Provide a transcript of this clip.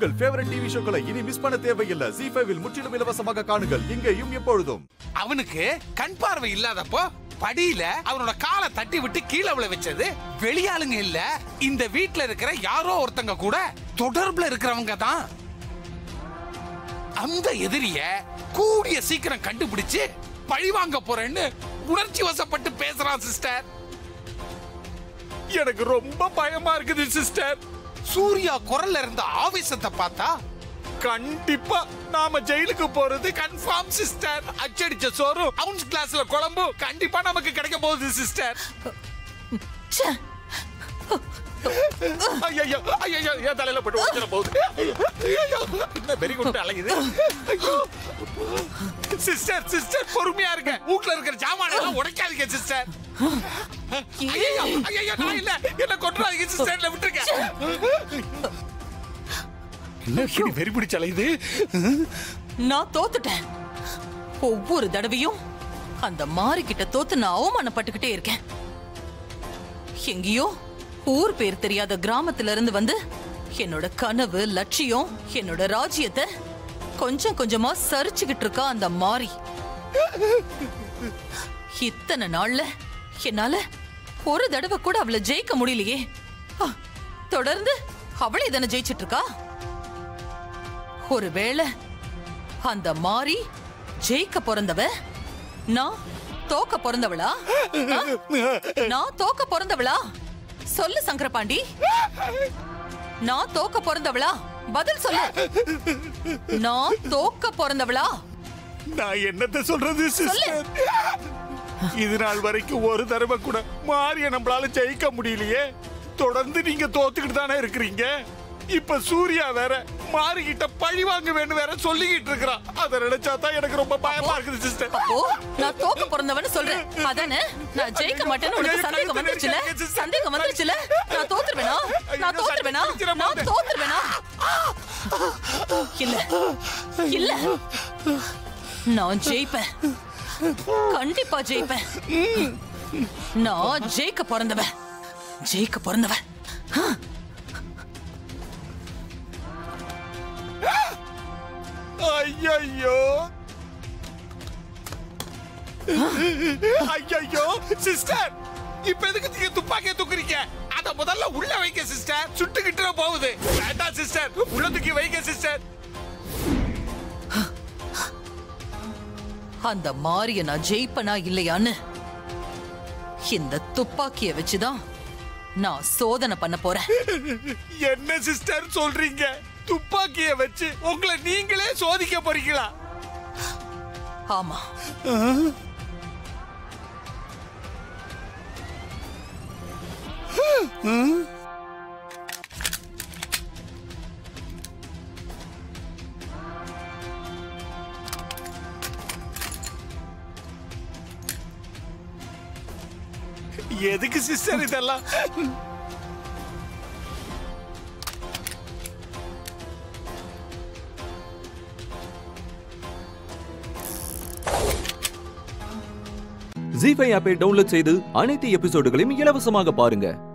உங்கள் favourite TV ஷோக்களை இனி miss பண்ண தேவையில்லை. ஜீ5 இல் முற்றிலும் இலவசமாக காணுங்கள். இங்கேயும் எப்பொழுதும். அவனுக்கு கண் பார்வை இல்லாதப்போ படியில அவனோட காலை தட்டி விட்டு கீழே விழ வச்சது வெளியாளுங்க இல்ல, இந்த வீட்டுல இருக்கிற யாரோ ஒருத்தங்க கூட தொடர்புல இருக்கிறவங்க தான். அந்த எதிரிய கூடிய சீக்கிரம் கண்டுபிடிச்சு பழி வாங்க போறேன்னு உணர்ச்சி வசப்பட்டு பேசுறான் சிஸ்டர். எனக்கு ரொம்ப பயமா இருக்குது சிஸ்டர். சூர்யா குரல்ல இருந்த ஆவேசத்தை பார்த்தா கண்டிப்பா நாம ஜெயிலுக்கு போறது கன்ஃபார்ம் சிஸ்டர். அச்சடிச்ச சோறு அவுன்ஸ் கிளாஸ்ல குழம்பு கண்டிப்பா நமக்கு கிடைக்க போகுது சிஸ்டர். ஐயோ ஐயோ என் தலையில போட்டு உடைச்சிட போகுது. என்ன வெரி குட் அழகுது. சிஸ்டர் சிஸ்டர் பொறுமையா இருங்க. வீட்ல இருக்கிற சாமான எல்லாம் உடைக்காதீங்க சிஸ்டர். ஐயோ ஐயோ நான் இல்ல, என்ன கொன்றாதீங்க சிஸ்டர்ல விட்டுருங்க. என்ன இப்படி வெறி பிடிச்ச அலையுது? நான் தோத்துட்டேன். ஒவ்வொரு தடவையும் அந்த மாறிக்கிட்ட தோத்து நான் அவமானப்பட்டுக்கிட்டே இருக்கேன். எங்கேயோ ஊர் பேர் தெரியாத கிராமத்துல இருந்து வந்து என்னோட கனவு லட்சியம் என்னோட ராஜ்யத்தை கொஞ்சம் கொஞ்சமா சரிச்சுக்கிட்டு இருக்கா அந்த மாறி. இத்தனை நாள்ல என்னால ஒரு தடவை கூட அவளை ஜெயிக்க முடியலையே. தொடர்ந்து அவளே தானே ஜெயிச்சிட்டு இருக்கா. ஒருவேளை அந்த மாறி ஜெயிக்க பிறந்தவ, நான் தோக்க பிறந்தவளா? நான் தோக்க பிறந்தவளா? சொல்லு சங்கரபாண்டி, நான் தோக்க பிறந்தவளா? பதில் சொல்லு. நான் தோக்க பிறந்தவளா? நான் என்னத்த சொல்றது சிஸ்டர்? இது நாள் வரைக்கும் ஒரு தடவை கூட மாறிய நம்மளால ஜெயிக்க முடியலையே. தொடர்ந்து நீங்க தோத்துக்கிட்டு தானே இருக்கிறீங்க. இப்ப சூர்யா வேற மாறிக்கிட்ட பழி வாங்க வேணும் வேற சொல்லிக்கிட்டு இருக்கிறான். அத நினைச்சா தான் எனக்கு ரொம்ப பயமா இருக்குது சிஸ்டர். அப்போ நான் தோக்க பிறந்தவன்னு சொல்றேன் அதானே? நான் ஜெயிக்க மாட்டேன்னு உனக்கு சந்தேகம் வந்துருச்சுல? சந்தேகம் வந்துருச்சுல? நான் தோத்துருவேனா? நான் தோத்துருவேனா? நான் தோத்துருவேனா? இல்ல இல்ல, நான் ஜெயிப்பேன். கண்டிப்பா ஜெயிப்பேன். நான் ஜெயிக்க பிறந்தவன். ஜெயிக்க பிறந்தவன். ஐயோ ஐயோ சிஸ்டர், இப்ப எதுக்கு நீங்க துப்பாக்கிய தூக்குறீங்க? அத முதல்ல உள்ள வைக்க சிஸ்டர். சுட்டுக்கிட்டு போகுது. வேண்டாம் சிஸ்டர், உள்ள தூக்கி வைக்க சிஸ்டர். அந்த மாறிய நான் ஜெயிப்பனா இல்லையான்னு இந்த துப்பாக்கிய வச்சுதான் நான் சோதனை பண்ண போறேன். என்ன சிஸ்டர் சொல்றீங்க? துப்பாக்கிய வச்சு உங்களை நீங்களே சோதிக்க போறீங்களா? ஆமா. எதுக்கு சிஸ்டர் இதெல்லாம்? ஜீ5 ஆப்பை டவுன்லோட் செய்து அனைத்து எபிசோடுகளையும் இலவசமாக பாருங்க.